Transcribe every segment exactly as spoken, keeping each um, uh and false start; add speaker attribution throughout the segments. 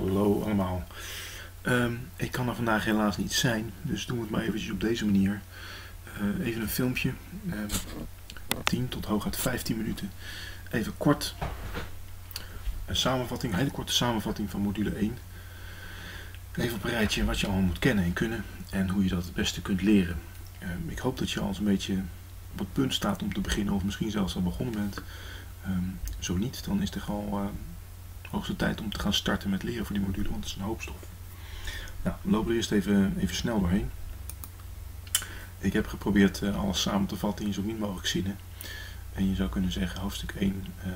Speaker 1: Hallo allemaal. Um, ik kan er vandaag helaas niet zijn, dus doen we het maar eventjes op deze manier. Uh, even een filmpje, uh, tien tot hooguit vijftien minuten. Even kort een samenvatting, een hele korte samenvatting van module één. Even op een rijtje wat je allemaal moet kennen en kunnen en hoe je dat het beste kunt leren. Uh, ik hoop dat je al eens een beetje op het punt staat om te beginnen of misschien zelfs al begonnen bent. Um, zo niet, dan is er al uh, hoogste tijd om te gaan starten met leren van die module, want het is een hoop stof. Nou, we lopen er eerst even, even snel doorheen. Ik heb geprobeerd uh, alles samen te vatten in zo min mogelijk zinnen. En je zou kunnen zeggen, hoofdstuk één uh,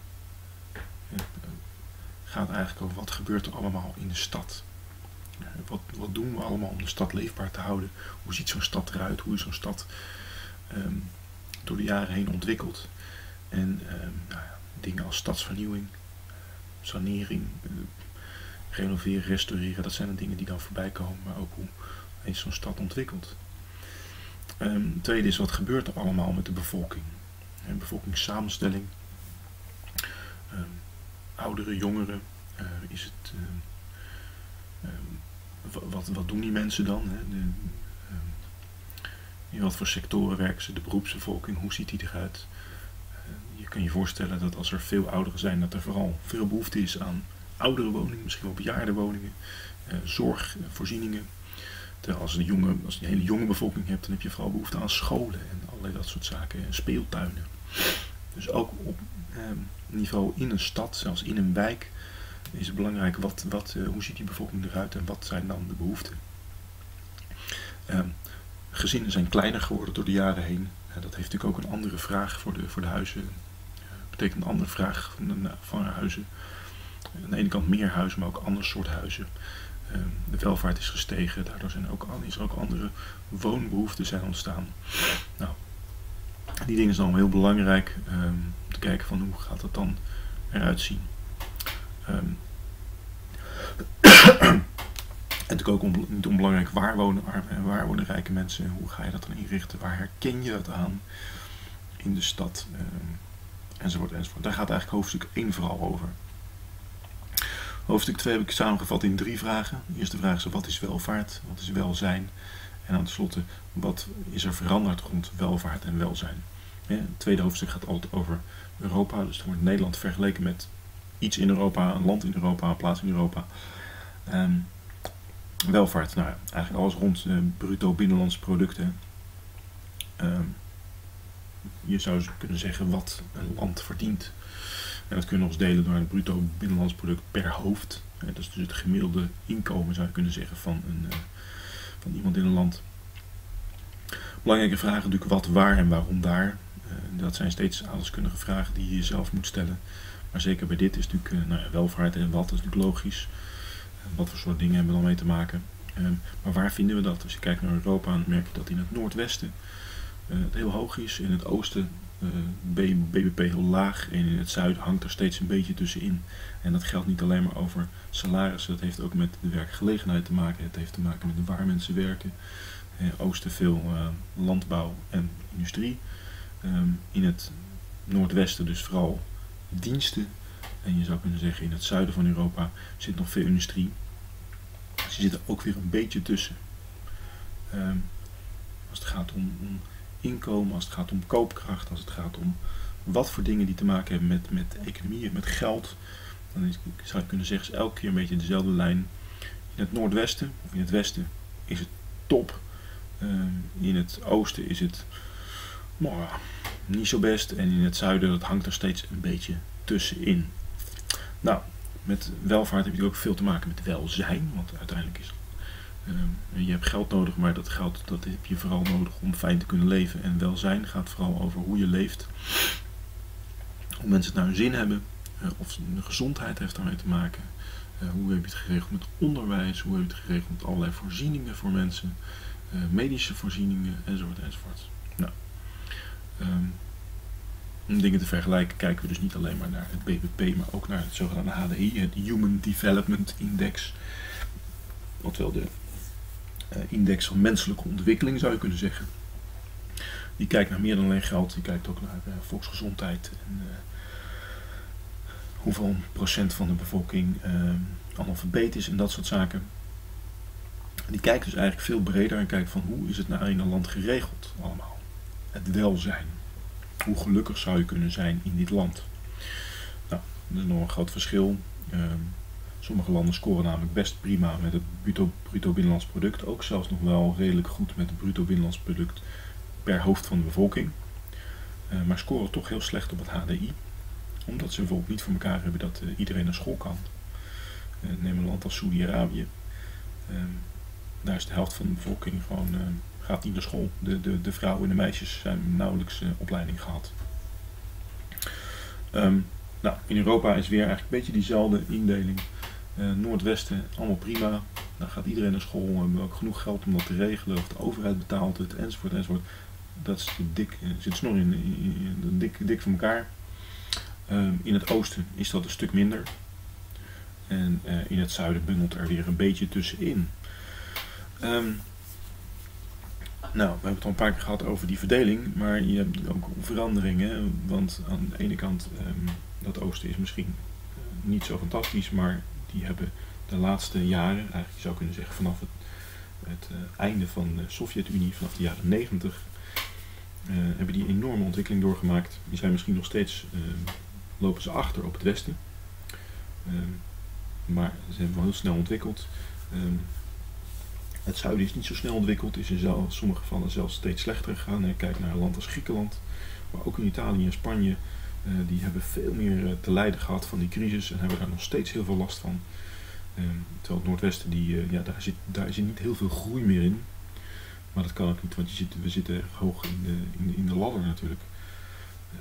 Speaker 1: uh, gaat eigenlijk over wat gebeurt er allemaal in de stad. Uh, wat, wat doen we allemaal om de stad leefbaar te houden? Hoe ziet zo'n stad eruit? Hoe is zo'n stad um, door de jaren heen ontwikkeld? En um, nou ja, dingen als stadsvernieuwing, sanering, uh, renoveren, restaureren, dat zijn de dingen die dan voorbij komen, maar ook hoe is zo'n stad ontwikkeld. Um, het tweede is, wat gebeurt er allemaal met de bevolking? Een bevolkingssamenstelling, um, ouderen, jongeren, uh, is het, uh, um, wat, wat doen die mensen dan? Hè? De, um, in wat voor sectoren werken ze? De beroepsbevolking, hoe ziet die eruit? Uh, je kan je voorstellen dat als er veel ouderen zijn, dat er vooral veel behoefte is aan oudere woningen, misschien wel bejaarde woningen, uh, zorgvoorzieningen. Terwijl als, een jonge, als je een hele jonge bevolking hebt, dan heb je vooral behoefte aan scholen en allerlei dat soort zaken, en speeltuinen. Dus ook op uh, niveau in een stad, zelfs in een wijk, is het belangrijk wat, wat, uh, hoe ziet die bevolking eruit en wat zijn dan de behoeften. Uh, gezinnen zijn kleiner geworden door de jaren heen. Uh, dat heeft natuurlijk ook een andere vraag voor de, voor de huizen. Uh, betekent een andere vraag van, de, van de huizen. Aan de ene kant meer huizen, maar ook ander soort huizen. Um, de welvaart is gestegen, daardoor zijn ook, is er ook andere woonbehoeften zijn ontstaan. Nou, die dingen zijn allemaal heel belangrijk um, om te kijken van hoe gaat dat dan eruit zien. Um, en natuurlijk ook on, niet onbelangrijk, waar wonen arme en waar wonen rijke mensen, hoe ga je dat dan inrichten, waar herken je dat aan in de stad, um, enzovoort, enzovoort. Daar gaat eigenlijk hoofdstuk één vooral over. Hoofdstuk twee heb ik samengevat in drie vragen. De eerste vraag is, wat is welvaart? Wat is welzijn? En aan tenslotte, wat is er veranderd rond welvaart en welzijn? Het tweede hoofdstuk gaat altijd over Europa. Dus dan wordt Nederland vergeleken met iets in Europa, een land in Europa, een plaats in Europa. Um, welvaart, nou ja, eigenlijk alles rond uh, bruto binnenlandse producten. Um, je zou kunnen zeggen wat een land verdient. En dat kun je nog eens delen door het bruto binnenlands product per hoofd. Dat is dus het gemiddelde inkomen, zou je kunnen zeggen, van, een, uh, van iemand in een land. Belangrijke vragen natuurlijk wat, waar en waarom daar. Uh, dat zijn steeds alleskundige vragen die je jezelf moet stellen. Maar zeker bij dit is natuurlijk uh, nou ja, welvaart en wat, dat is natuurlijk logisch. Uh, wat voor soort dingen hebben we dan mee te maken. Uh, maar waar vinden we dat? Als je kijkt naar Europa, dan merk je dat in het noordwesten uh, het heel hoog is. In het oosten Uh, B B P heel laag en in het zuiden hangt er steeds een beetje tussenin. En dat geldt niet alleen maar over salarissen, dat heeft ook met de werkgelegenheid te maken. Het heeft te maken met waar mensen werken. Uh, oosten veel uh, landbouw en industrie. Um, in het noordwesten dus vooral diensten. En je zou kunnen zeggen in het zuiden van Europa zit nog veel industrie. Dus die zitten ook weer een beetje tussen. Um, als het gaat om, om inkomen, als het gaat om koopkracht, als het gaat om wat voor dingen die te maken hebben met, met economie, met geld, dan is, zou je kunnen zeggen, is elke keer een beetje dezelfde lijn. In het noordwesten of in het westen is het top. Uh, in het oosten is het nou, niet zo best. En in het zuiden, dat hangt er steeds een beetje tussenin. Nou, met welvaart heb je ook veel te maken met welzijn, want uiteindelijk is Uh, je hebt geld nodig, maar dat geld dat heb je vooral nodig om fijn te kunnen leven. En welzijn gaat vooral over hoe je leeft. Hoe mensen het naar hun zin hebben. Uh, of de gezondheid heeft daarmee te maken. Uh, hoe heb je het geregeld met onderwijs. Hoe heb je het geregeld met allerlei voorzieningen voor mensen. Uh, medische voorzieningen enzovoort enzovoort. Nou, um, om dingen te vergelijken kijken we dus niet alleen maar naar het B B P, maar ook naar het zogenaamde H D I, het Human Development Index. Wat wel de Uh, index van menselijke ontwikkeling zou je kunnen zeggen. Die kijkt naar meer dan alleen geld, die kijkt ook naar uh, volksgezondheid en uh, hoeveel procent van de bevolking uh, analfabeet is en dat soort zaken. Die kijken dus eigenlijk veel breder en kijken van hoe is het nou in een land geregeld allemaal. Het welzijn. Hoe gelukkig zou je kunnen zijn in dit land? Nou, dat is nog een groot verschil. Uh, sommige landen scoren namelijk best prima met het bruto, bruto binnenlands product. Ook zelfs nog wel redelijk goed met het bruto binnenlands product per hoofd van de bevolking. Uh, maar scoren toch heel slecht op het H D I. Omdat ze bijvoorbeeld niet voor elkaar hebben dat uh, iedereen naar school kan. Uh, neem een land als Saoedi-Arabië. Uh, daar is de helft van de bevolking gewoon uh, gaat niet naar school. De, de, de vrouwen en de meisjes zijn nauwelijks uh, opleiding gehad. Um, nou, in Europa is weer eigenlijk een beetje diezelfde indeling. Uh, Noordwesten, allemaal prima. Daar gaat iedereen naar school. We hebben ook genoeg geld om dat te regelen. Of de overheid betaalt het, enzovoort, enzovoort. Dat is dik, uh, zit snor in, in, in, dik, dik voor elkaar. Um, in het oosten is dat een stuk minder. En uh, in het zuiden bungelt er weer een beetje tussenin. Um, nou, we hebben het al een paar keer gehad over die verdeling, maar je hebt ook veranderingen. Want aan de ene kant, um, dat oosten is misschien uh, niet zo fantastisch, maar die hebben de laatste jaren, eigenlijk je zou kunnen zeggen vanaf het, het uh, einde van de Sovjet-Unie, vanaf de jaren negentig, uh, hebben die een enorme ontwikkeling doorgemaakt. Die zijn misschien nog steeds, uh, lopen ze achter op het westen, uh, maar ze hebben wel heel snel ontwikkeld. Um, Het zuiden is niet zo snel ontwikkeld, is in zelf, sommige gevallen zelfs steeds slechter gegaan. Kijk naar een land als Griekenland, maar ook in Italië en Spanje, uh, die hebben veel meer uh, te lijden gehad van die crisis en hebben daar nog steeds heel veel last van. Uh, terwijl het Noordwesten, die, uh, ja, daar, zit, daar zit niet heel veel groei meer in. Maar dat kan ook niet, want je zit, we zitten erg hoog in de, in de, in de ladder natuurlijk. Uh,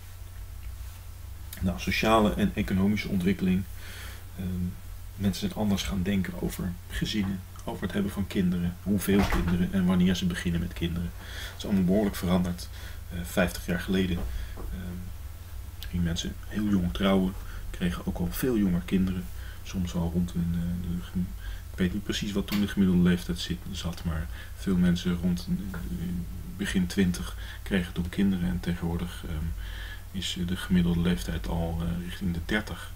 Speaker 1: nou, sociale en economische ontwikkeling. Uh, mensen zijn anders gaan denken over gezinnen. Over het hebben van kinderen, hoeveel kinderen en wanneer ze beginnen met kinderen. Het is allemaal behoorlijk veranderd. Uh, vijftig jaar geleden uh, gingen mensen heel jong trouwen, kregen ook al veel jonger kinderen. Soms al rond een, uh, de, ik weet niet precies wat toen de gemiddelde leeftijd zit, zat, maar veel mensen rond uh, begin twintig kregen toen kinderen. En tegenwoordig uh, is de gemiddelde leeftijd al uh, richting de dertig.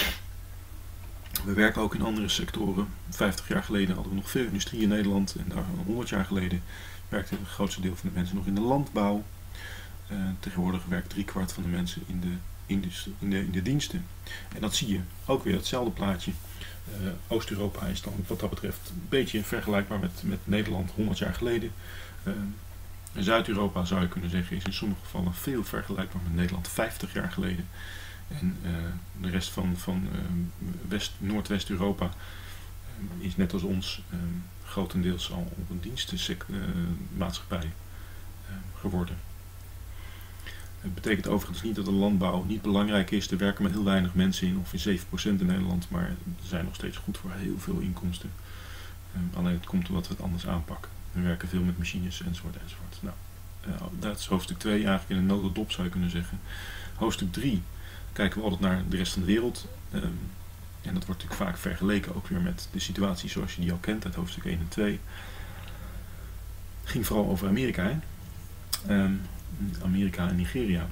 Speaker 1: We werken ook in andere sectoren. vijftig jaar geleden hadden we nog veel industrie in Nederland. En daar honderd jaar geleden werkte het grootste deel van de mensen nog in de landbouw. Uh, tegenwoordig werkt driekwart van de mensen in de, industrie, in, de, in de diensten. En dat zie je. Ook weer hetzelfde plaatje. Uh, Oost-Europa is dan wat dat betreft een beetje vergelijkbaar met, met Nederland honderd jaar geleden. Uh, Zuid-Europa zou je kunnen zeggen is in sommige gevallen veel vergelijkbaar met Nederland vijftig jaar geleden. En uh, de rest van, van uh, West, Noordwest-Europa uh, is net als ons uh, grotendeels al op een dienstenmaatschappij uh, geworden. Het betekent overigens niet dat de landbouw niet belangrijk is. Er werken maar heel weinig mensen in, ongeveer zeven procent in Nederland, maar er zijn nog steeds goed voor heel veel inkomsten. Uh, alleen het komt omdat we het anders aanpakken. We werken veel met machines enzovoort enzovoort. Nou, uh, dat is hoofdstuk twee eigenlijk in een notendop zou je kunnen zeggen. Hoofdstuk drie. Kijken we altijd naar de rest van de wereld. Um, en dat wordt natuurlijk vaak vergeleken ook weer met de situatie zoals je die al kent uit hoofdstuk één en twee. Het ging vooral over Amerika. Hè? Um, Amerika en Nigeria.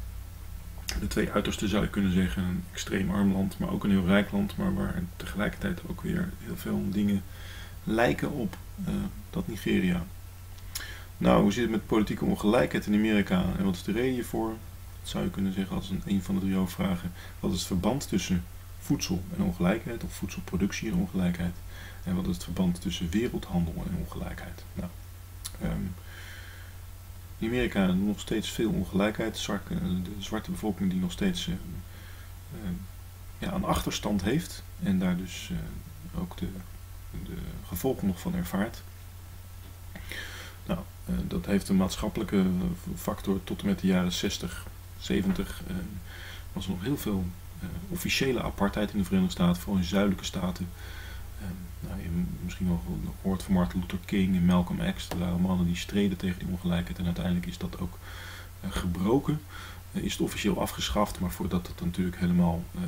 Speaker 1: De twee uitersten zou je kunnen zeggen. Een extreem arm land, maar ook een heel rijk land. Maar waar tegelijkertijd ook weer heel veel dingen lijken op uh, dat Nigeria. Nou, hoe zit het met politieke ongelijkheid in Amerika? En wat is de reden hiervoor? Dat zou je kunnen zeggen als een, een van de drie hoofdvragen. Wat is het verband tussen voedsel en ongelijkheid, of voedselproductie en ongelijkheid? En wat is het verband tussen wereldhandel en ongelijkheid? Nou, um, in Amerika nog steeds veel ongelijkheid. De zwarte bevolking die nog steeds uh, uh, ja, een achterstand heeft en daar dus uh, ook de, de gevolgen nog van ervaart. Nou, uh, dat heeft een maatschappelijke factor tot en met de jaren zestig. zeventig uh, was er nog heel veel uh, officiële apartheid in de Verenigde Staten, vooral in zuidelijke staten. Uh, nou, je hebt misschien wel gehoord van Martin Luther King en Malcolm X. Dat waren mannen die streden tegen die ongelijkheid en uiteindelijk is dat ook uh, gebroken. Uh, is het officieel afgeschaft, maar voordat het natuurlijk helemaal uh,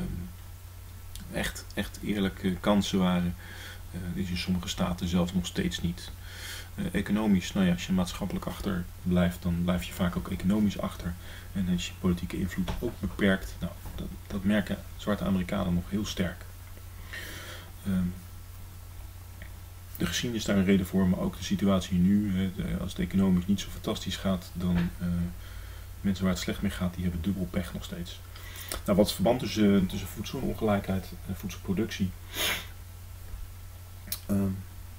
Speaker 1: echt, echt eerlijke kansen waren, uh, is in sommige staten zelfs nog steeds niet. Uh, economisch, nou ja, als je maatschappelijk achter blijft, dan blijf je vaak ook economisch achter. En is je politieke invloed ook beperkt. Nou, dat, dat merken zwarte Amerikanen nog heel sterk. Um, de geschiedenis is daar een reden voor, maar ook de situatie nu. Hè, als het economisch niet zo fantastisch gaat, dan uh, mensen waar het slecht mee gaat, die hebben dubbel pech nog steeds. Nou, wat is het verband tussen, tussen voedselongelijkheid en voedselproductie? Um,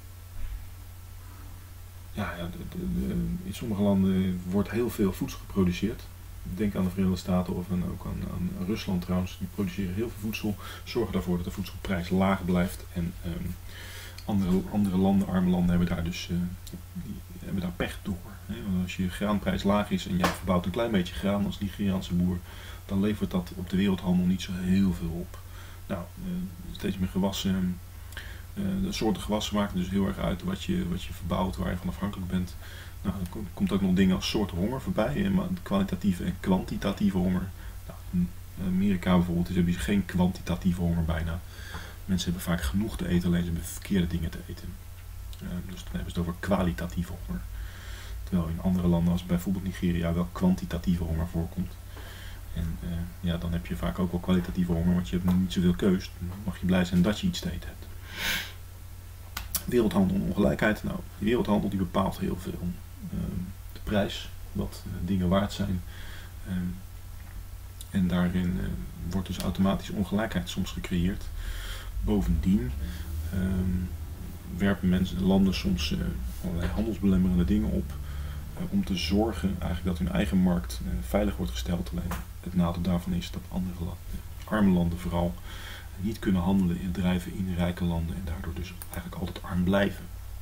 Speaker 1: ja, ja de, de, de, in sommige landen wordt heel veel voedsel geproduceerd. Denk aan de Verenigde Staten of aan, ook aan, aan Rusland trouwens. Die produceren heel veel voedsel, zorgen ervoor dat de voedselprijs laag blijft. En um, andere, andere landen, arme landen, hebben daar dus uh, die hebben daar pech door. Hè? Want als je graanprijs laag is en jij verbouwt een klein beetje graan als Nigeriaanse boer, dan levert dat op de wereldhandel niet zo heel veel op. Nou, uh, steeds meer gewassen, uh, de soorten gewassen maken dus heel erg uit wat je, wat je verbouwt, waar je van afhankelijk bent. Nou, er komt ook nog dingen als soorten honger voorbij, maar kwalitatieve en kwantitatieve honger. Nou, in Amerika bijvoorbeeld is, heb je geen kwantitatieve honger bijna. Mensen hebben vaak genoeg te eten, alleen ze hebben verkeerde dingen te eten. Uh, dus dan hebben ze het over kwalitatieve honger. Terwijl in andere landen, als bijvoorbeeld Nigeria, wel kwantitatieve honger voorkomt. En uh, ja, dan heb je vaak ook wel kwalitatieve honger, want je hebt niet zoveel keus. Dan mag je blij zijn dat je iets te eten hebt. Wereldhandel en ongelijkheid. Nou, de wereldhandel die bepaalt heel veel. Uh, de prijs, wat uh, dingen waard zijn. Uh, en daarin uh, wordt dus automatisch ongelijkheid soms gecreëerd. Bovendien uh, werpen mensen, landen soms uh, allerlei handelsbelemmerende dingen op. Uh, om te zorgen eigenlijk dat hun eigen markt uh, veilig wordt gesteld. Alleen het nadeel daarvan is dat andere landen, arme landen vooral, niet kunnen handelen en drijven in rijke landen en daardoor dus eigenlijk altijd arm blijven.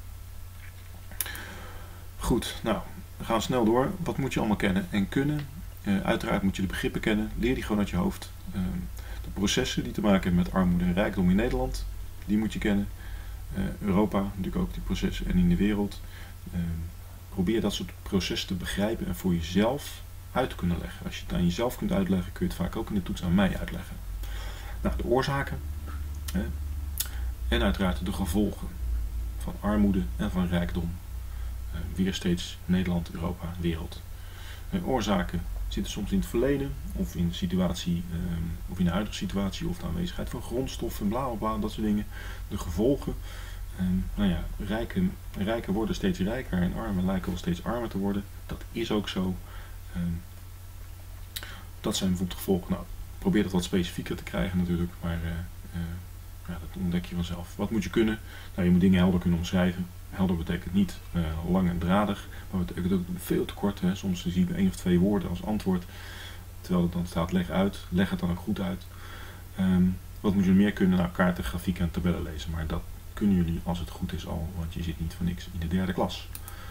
Speaker 1: Goed, nou, we gaan snel door. Wat moet je allemaal kennen en kunnen? Uh, uiteraard moet je de begrippen kennen. Leer die gewoon uit je hoofd. Uh, de processen die te maken hebben met armoede en rijkdom in Nederland, die moet je kennen. Uh, Europa, natuurlijk ook die processen en in de wereld. Uh, probeer dat soort processen te begrijpen en voor jezelf uit te kunnen leggen. Als je het aan jezelf kunt uitleggen, kun je het vaak ook in de toets aan mij uitleggen. Nou, de oorzaken. Hè, en uiteraard de gevolgen van armoede en van rijkdom. Uh, weer steeds Nederland, Europa, wereld. Uh, oorzaken zitten soms in het verleden, of in de situatie, um, of in de huidige situatie, of de aanwezigheid van grondstoffen, bla bla bla, dat soort dingen. De gevolgen. Um, nou ja, rijken, rijken worden steeds rijker en armen lijken wel steeds armer te worden. Dat is ook zo. Um, dat zijn bijvoorbeeld gevolgen. Nou, probeer dat wat specifieker te krijgen natuurlijk, maar uh, uh, ja, dat ontdek je vanzelf. Wat moet je kunnen? Nou, je moet dingen helder kunnen omschrijven. Helder betekent niet uh, lang en dradig, maar betekent ook veel te kort. Hè. Soms zie je één of twee woorden als antwoord, terwijl het dan staat leg uit. Leg het dan ook goed uit. Um, wat moet je meer kunnen? Nou, kaarten, grafieken en tabellen lezen, maar dat kunnen jullie als het goed is al, want je zit niet voor niks in de derde klas.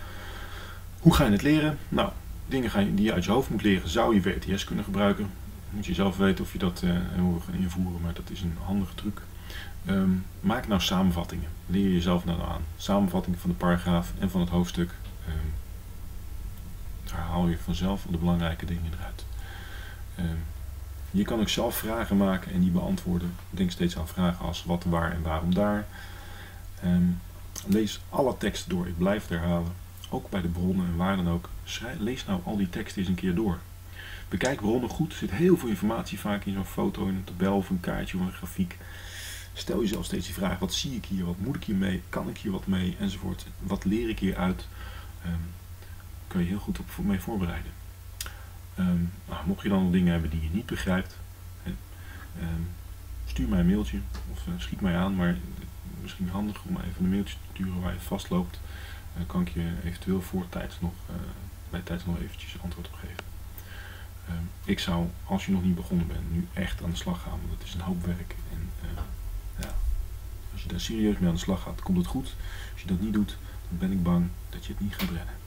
Speaker 1: Hoe ga je het leren? Nou, dingen ga je, die je uit je hoofd moet leren, zou je W T S kunnen gebruiken. Moet je zelf weten of je dat uh, wil gaan invoeren, maar dat is een handige truc. Um, maak nou samenvattingen. Leer jezelf nou aan. Samenvattingen van de paragraaf en van het hoofdstuk. Um, daar haal je vanzelf de belangrijke dingen eruit. Um, je kan ook zelf vragen maken en die beantwoorden. Denk steeds aan vragen als wat, waar en waarom daar. Um, lees alle teksten door. Ik blijf het herhalen. Ook bij de bronnen en waar dan ook. Schrijf, lees nou al die teksten eens een keer door. Bekijk bronnen goed. Er zit heel veel informatie vaak in zo'n foto, in een tabel of een kaartje of een grafiek. Stel jezelf steeds die vraag, wat zie ik hier, wat moet ik hiermee, kan ik hier wat mee, enzovoort. Wat leer ik hieruit? Um, kun je heel goed op mee voorbereiden. Um, nou, mocht je dan nog dingen hebben die je niet begrijpt, hè, um, stuur mij een mailtje of uh, schiet mij aan, maar misschien handig om even een mailtje te sturen waar je vastloopt. Uh, kan ik je eventueel voor tijd nog, uh, bij tijd nog eventjes antwoord op geven. Um, ik zou, als je nog niet begonnen bent, nu echt aan de slag gaan, want het is een hoop werk. En, uh, ja, als je daar serieus mee aan de slag gaat, komt het goed. Als je dat niet doet, dan ben ik bang dat je het niet gaat redden.